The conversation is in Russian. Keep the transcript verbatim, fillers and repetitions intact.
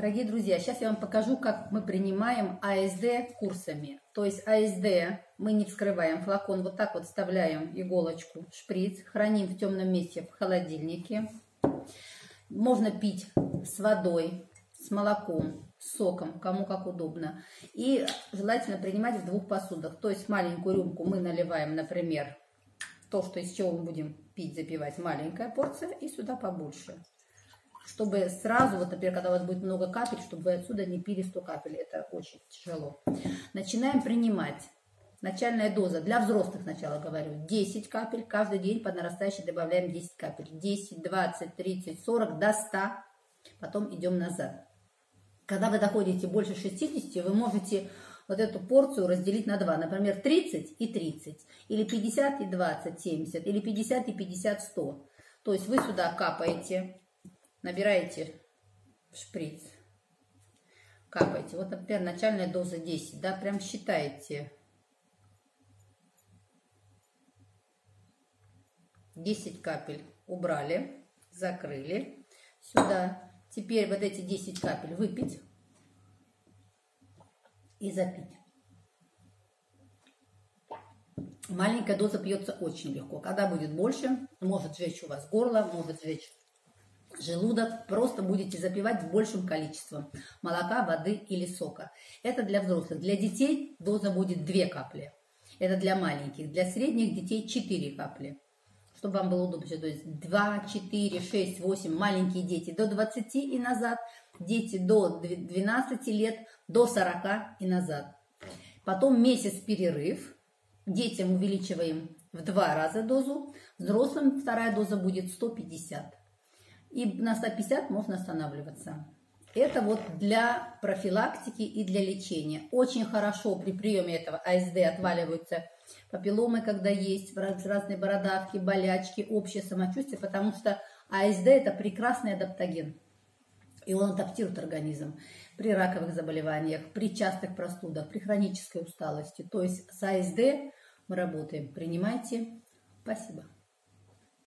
Дорогие друзья, сейчас я вам покажу, как мы принимаем АСД курсами. То есть АСД мы не вскрываем флакон, вот так вот вставляем иголочку, шприц, храним в темном месте в холодильнике. Можно пить с водой, с молоком, с соком, кому как удобно. И желательно принимать в двух посудах. То есть маленькую рюмку мы наливаем, например, то, что из чего мы будем пить, запивать, маленькая порция, и сюда побольше. Чтобы сразу, вот, например, когда у вас будет много капель, чтобы вы отсюда не пили сто капель, это очень тяжело. Начинаем принимать. Начальная доза, для взрослых сначала говорю, десять капель, каждый день по нарастающей добавляем десять капель. десять, двадцать, тридцать, сорок, до ста, потом идем назад. Когда вы доходите больше шестидесяти, вы можете вот эту порцию разделить на два, например, тридцать и тридцать, или пятьдесят и двадцать, семьдесят, или пятьдесят и пятьдесят, сто. То есть вы сюда капаете, набираете в шприц, капаете. Вот, например, начальная доза десять, да, прям считаете. десять капель убрали, закрыли сюда. Теперь вот эти десять капель выпить и запить. Маленькая доза пьется очень легко. Когда будет больше, может сжечь у вас горло, может сжечь желудок. Просто будете запивать большим количеством молока, воды или сока. Это для взрослых. Для детей доза будет две капли. Это для маленьких. Для средних детей четыре капли. Чтобы вам было удобно. То есть два, четыре, шесть, восемь. Маленькие дети до двадцати и назад. Дети до двенадцати лет, до сорока и назад. Потом месяц перерыв. Детям увеличиваем в два раза дозу. Взрослым вторая доза будет сто пятьдесят. И на сто пятьдесят можно останавливаться. Это вот для профилактики и для лечения. Очень хорошо при приеме этого АСД отваливаются папилломы, когда есть разные бородавки, болячки, общее самочувствие, потому что АСД это прекрасный адаптоген. И он адаптирует организм при раковых заболеваниях, при частых простудах, при хронической усталости. То есть с АСД мы работаем. Принимайте. Спасибо.